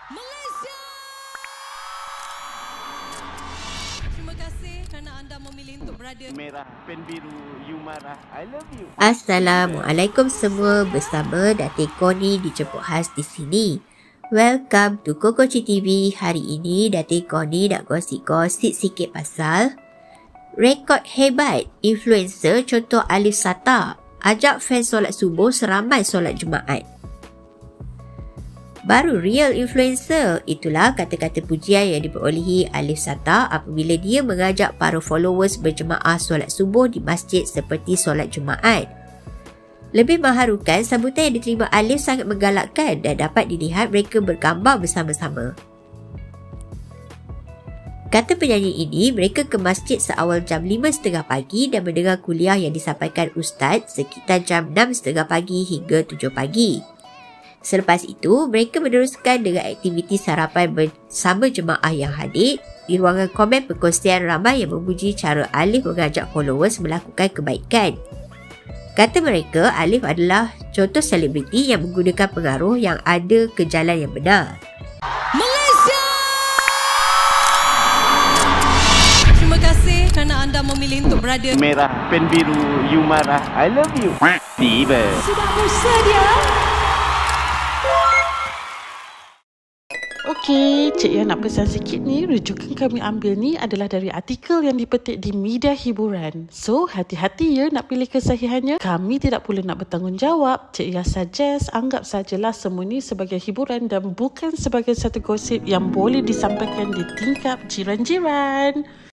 Malaysia. Terima kasih kerana anda memilih untuk berada. Merah, pen biru, you marah, I love you. Assalamualaikum semua, bersama Datin Connie dijemput khas di sini. Welcome to Kokoci TV. Hari ini Datin Connie nak gosip-gosip sikit pasal rekod hebat influencer contoh Alif Sata ajak fans solat subuh seramai solat Jumaat. Baru real influencer, itulah kata-kata pujian yang diperolehi Alif Sata apabila dia mengajak para followers berjemaah solat subuh di masjid seperti solat Jumaat. Lebih mengharukan, sambutan yang diterima Alif sangat menggalakkan dan dapat dilihat mereka bergambar bersama-sama. Kata penyanyi ini, mereka ke masjid seawal jam 5.30 pagi dan mendengar kuliah yang disampaikan Ustaz sekitar jam 6.30 pagi hingga 7 pagi. Selepas itu, mereka meneruskan dengan aktiviti sarapan bersama jemaah yang hadir. Di ruangan komen perkongsian ramai yang memuji cara Alif mengajak followers melakukan kebaikan. Kata mereka, Alif adalah contoh selebriti yang menggunakan pengaruh yang ada ke jalan yang benar. Malaysia. Terima kasih kerana anda memilih untuk berada. Merah, pen biru, you marah, I love you. Tiba. Sudah bersedia? Okey, Cik Yan nak pesan sikit ni. Rujukan kami ambil ni adalah dari artikel yang dipetik di media hiburan. So, hati-hati ya nak pilih kesahihannya. Kami tidak boleh nak bertanggungjawab. Cik Yan suggest, anggap sajalah semua ni sebagai hiburan dan bukan sebagai satu gosip yang boleh disampaikan di tingkap jiran-jiran.